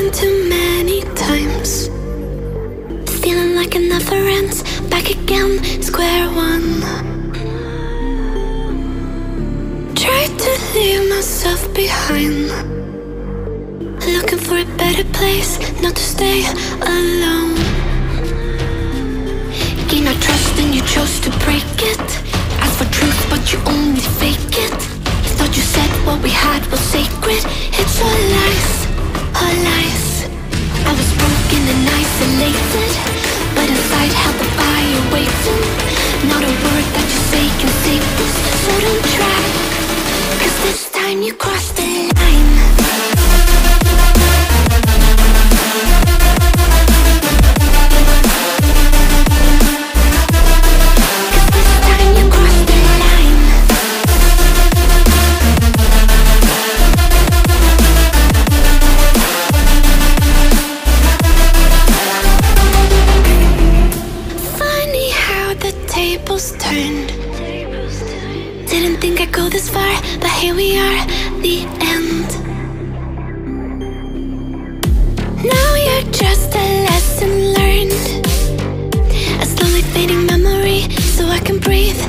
been too many times. Feeling like it never ends. Back again, square one. Tried to leave myself behind, looking for a better place, not to stay alone. Gain our trust and you chose to break it. Ask for truth but you only fake it. You thought you said what we had was sacred. It's all lies, all lies. I was broken and isolated, but inside held the fire waiting. Not a word that you say can save us, so don't try, 'cause this time you crossed the line. Turned. Didn't think I'd go this far, but here we are, the end. Now you're just a lesson learned, a slowly fading memory, so I can breathe